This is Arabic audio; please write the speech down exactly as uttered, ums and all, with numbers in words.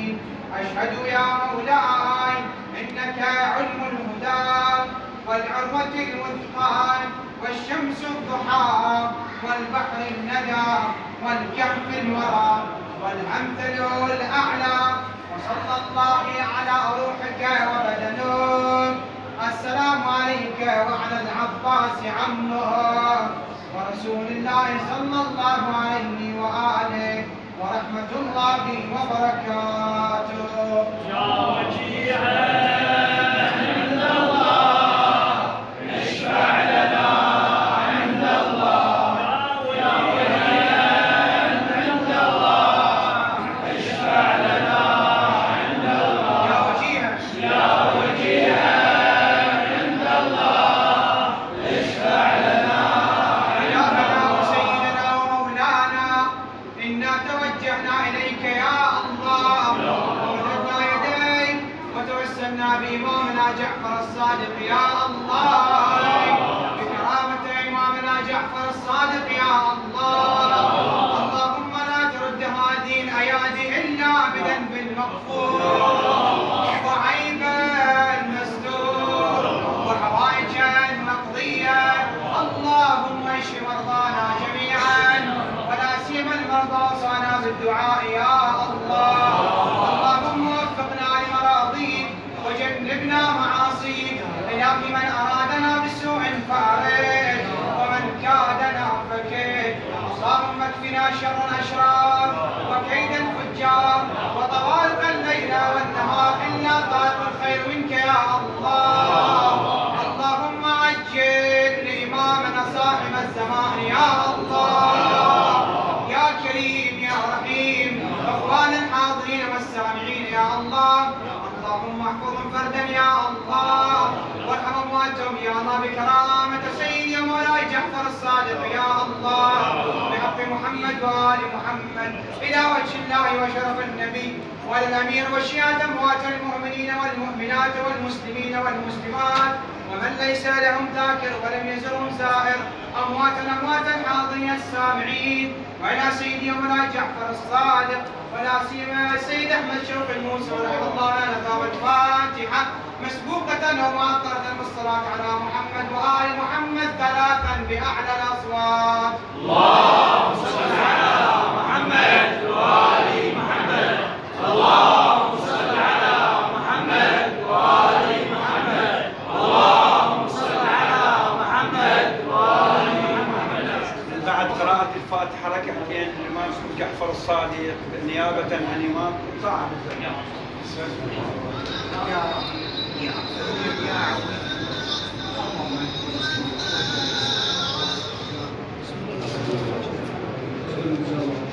أشهد يا مولاي إنك علم الهدى والعروة الوثقى والشمس الضحى والبحر الندى والكهف الورى والأمثل الأعلى، وصلى الله على روحك وبدنك. السلام عليك وعلى العباس عمه ورسول الله صلى الله عليه وآله ورحمة الله وبركاته. يا وجيها عند الله اشفع لنا عند الله، يا وجيها عند الله اشفع لنا عند الله، يا وجيها يا وجيها عند الله اشفع لنا عند إلهنا الله. وسيدنا ومولانا إنا توجهنا إليك يا الله ومددنا يديك وتوسلنا بإمامنا جعفر الصادق يا الله، بكرامة إمامنا جعفر الصادق يا الله. اللهم لا ترد هذه الأيادي إلا بذنب مغفور وعيبا مستور وحوائجا مقضية. اللهم اشف مرضانا جميعا ولا سيما المرضى اوصانا بالدعاء يا الله. اللهم وفقنا لمراضيك وجنبنا معاصيك. إلهي من ارادنا بسوء فارج ومن كادنا فكيد. اللهم اكفنا شر الاشرار وكيد الفجار وطوارق الليل والنهار الا طارق الخير منك يا الله. اللهم عجل لامامنا صاحب الزمان يا الله. يا كريم يا رحيم، اخوان الحاضرين والسامعين يا الله. اللهم احفظهم فردا يا الله وارحم امواتهم يا الله بكرامة سيدي ومولاي جعفر الصادق يا الله، بحق محمد وآل محمد إلى وجه الله وشرف النبي والأمير وشيعة أموات المؤمنين والمؤمنات والمسلمين والمسلمات ومن ليس لهم ذاكر ولم يزرهم زائر، أمواتا أمواتا حاضرين السامعين، وإلى سيدي ومولاي جعفر الصادق ولا سيما السيد أحمد شوقي الموسى رحمه الله لنا والفاتحة مسبوقة ومعطرة بالصلاة على محمد وآل محمد ثلاثا بأعلى الأصوات. اللهم صل على محمد وآل محمد، اللهم صل على محمد وآل محمد، اللهم صل على محمد وآل محمد. بعد قراءة الفاتحة ركعتين الإمام جعفر الصادق نيابة عن إمام صعب يا يا يا